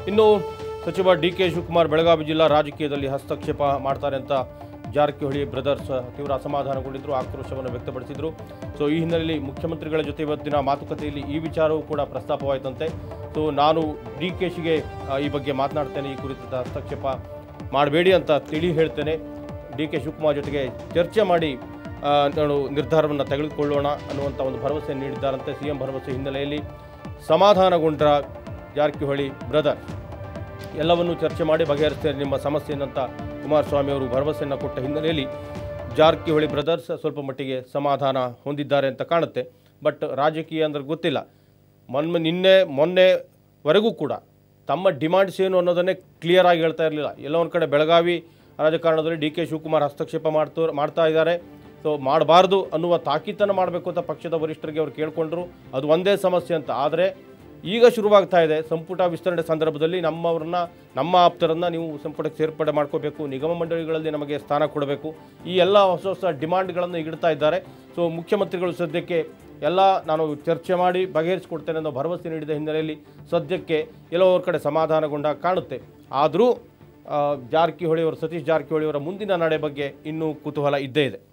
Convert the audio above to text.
ಇನ್ನು ಸಚಿವ ಡಿ.ಕೆ. ಶಿವಕುಮಾರ್ ಬೆಳಗಾವಿ ಜಿಲ್ಲಾ ರಾಜಕೀಯದಲ್ಲಿ ಹಸ್ತಕ್ಷೇಪ ಮಾಡ್ತಾರೆ ಅಂತ ಜಾರಕಿಹೊಳಿ ಬ್ರದರ್ಸ್ ತೀವ್ರ ಅಸಮಾಧಾನಗೊಂಡಿದ್ದರು, ಆಕ್ರೋಶವನ್ನು ವ್ಯಕ್ತಪಡಿಸಿದರು. ಸೊ ಈ ಹಿನ್ನೆಲೆಯಲ್ಲಿ ಮುಖ್ಯಮಂತ್ರಿಗಳ ಜೊತೆ ಇವತ್ತಿನ ಮಾತುಕತೆಯಲ್ಲಿ ಈ ವಿಚಾರವೂ ಕೂಡ ಪ್ರಸ್ತಾಪವಾಯಿತಂತೆ. ಸೊ ನಾನು ಡಿ.ಕೆ.ಶಿಗೆ ಈ ಬಗ್ಗೆ ಮಾತನಾಡ್ತೇನೆ, ಈ ಕುರಿತ ಹಸ್ತಕ್ಷೇಪ ಮಾಡಬೇಡಿ ಅಂತ ತಿಳಿ ಹೇಳ್ತೇನೆ. ಡಿ.ಕೆ. ಶಿವಕುಮಾರ್ ಜೊತೆಗೆ ಚರ್ಚೆ ಮಾಡಿ ನಾನು ನಿರ್ಧಾರವನ್ನು ತೆಗೆದುಕೊಳ್ಳೋಣ ಅನ್ನುವಂಥ ಒಂದು ಭರವಸೆ ನೀಡಿದ್ದಾರಂತೆ. ಸಿಎಂ ಭರವಸೆ ಹಿನ್ನೆಲೆಯಲ್ಲಿ ಸಮಾಧಾನಗೊಂಡ ಜಾರಕಿಹೊಳಿ ಬ್ರದರ್ ಎಲ್ಲವನ್ನೂ ಚರ್ಚೆ ಮಾಡಿ ಬಗೆಹರಿಸ್ತೇನೆ ನಿಮ್ಮ ಸಮಸ್ಯೆಯನ್ನಂತ ಕುಮಾರಸ್ವಾಮಿ ಅವರು ಭರವಸೆಯನ್ನು ಕೊಟ್ಟ ಹಿನ್ನೆಲೆಯಲ್ಲಿ ಜಾರಕಿಹೊಳಿ ಬ್ರದರ್ಸ್ ಸ್ವಲ್ಪ ಮಟ್ಟಿಗೆ ಸಮಾಧಾನ ಹೊಂದಿದ್ದಾರೆ ಅಂತ ಕಾಣುತ್ತೆ. ಬಟ್ ರಾಜಕೀಯ ಅಂದ್ರೆ ಗೊತ್ತಿಲ್ಲ, ಮೊನ್ನೆವರೆಗೂ ಕೂಡ ತಮ್ಮ ಡಿಮಾಂಡ್ಸ್ ಏನು ಅನ್ನೋದನ್ನೇ ಕ್ಲಿಯರ್ ಆಗಿ ಹೇಳ್ತಾ ಇರಲಿಲ್ಲ. ಎಲ್ಲೋ ಒಂದು ಕಡೆ ಬೆಳಗಾವಿ ರಾಜಕಾರಣದಲ್ಲಿ ಡಿ.ಕೆ. ಶಿವಕುಮಾರ್ ಹಸ್ತಕ್ಷೇಪ ಮಾಡ್ತಾ ಇದ್ದಾರೆ. ಸೊ ಮಾಡಬಾರ್ದು ಅನ್ನುವ ತಾಕೀತನ್ನು ಮಾಡಬೇಕು ಅಂತ ಪಕ್ಷದ ವರಿಷ್ಠರಿಗೆ ಅವರು ಕೇಳಿಕೊಂಡ್ರು. ಅದು ಒಂದೇ ಸಮಸ್ಯೆ ಅಂತ. ಆದರೆ ಈಗ ಶುರುವಾಗ್ತಾ ಇದೆ ಸಂಪುಟ ವಿಸ್ತರಣೆ ಸಂದರ್ಭದಲ್ಲಿ ನಮ್ಮ ಆಪ್ತರನ್ನು ನೀವು ಸಂಪುಟಕ್ಕೆ ಸೇರ್ಪಡೆ ಮಾಡ್ಕೋಬೇಕು, ನಿಗಮ ಮಂಡಳಿಗಳಲ್ಲಿ ನಮಗೆ ಸ್ಥಾನ ಕೊಡಬೇಕು, ಈ ಎಲ್ಲ ಹೊಸ ಡಿಮಾಂಡ್ಗಳನ್ನು ಇಡ್ತಾ ಇದ್ದಾರೆ. ಸೊ ಮುಖ್ಯಮಂತ್ರಿಗಳು ಸದ್ಯಕ್ಕೆ ಎಲ್ಲ ನಾನು ಚರ್ಚೆ ಮಾಡಿ ಬಗೆಹರಿಸಿಕೊಡ್ತೇನೆ ಅನ್ನೋ ಭರವಸೆ ನೀಡಿದ ಹಿನ್ನೆಲೆಯಲ್ಲಿ ಸದ್ಯಕ್ಕೆ ಎಲ್ಲೋ ಒಂದು ಕಡೆ ಸಮಾಧಾನಗೊಂಡ ಕಾಣುತ್ತೆ. ಆದರೂ ಸತೀಶ್ ಜಾರಕಿಹೊಳಿ ಅವರ ಮುಂದಿನ ನಡೆ ಬಗ್ಗೆ ಇನ್ನೂ ಕುತೂಹಲ ಇದ್ದೇ ಇದೆ.